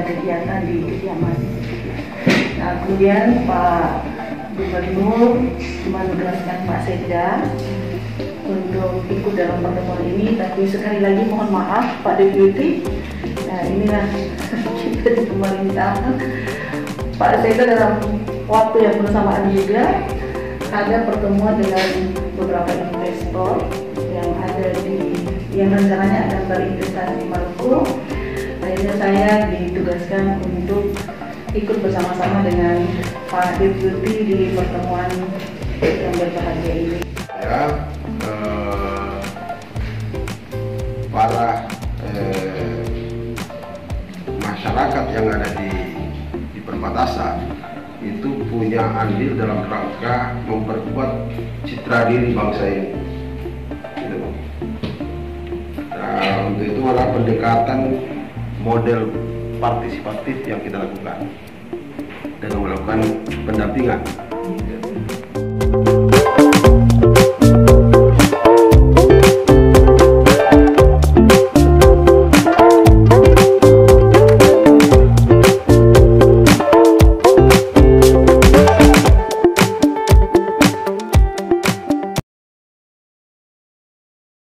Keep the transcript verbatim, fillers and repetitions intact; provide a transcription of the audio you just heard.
ada kegiatan di kediaman. Nah, kemudian Pak Gubernur menugaskan Pak Sekda untuk ikut dalam pertemuan ini, tapi sekali lagi mohon maaf Pak Deputi. Nah, inilah kita di pemerintah. Pak Sekda dalam waktu yang bersamaan juga ada pertemuan dengan beberapa investor yang ada di yang rencananya akan berinvestasi di Maluku. Akhirnya saya ditugaskan untuk ikut bersama-sama dengan Pak Deputi di pertemuan yang berbahagia ini. Ya, eh, para eh, masyarakat yang ada di, di perbatasan itu punya andil dalam rangka memperkuat citra diri bangsa ini. Gitu. Nah, untuk itu adalah pendekatan model partisipatif yang kita lakukan dengan melakukan pendampingan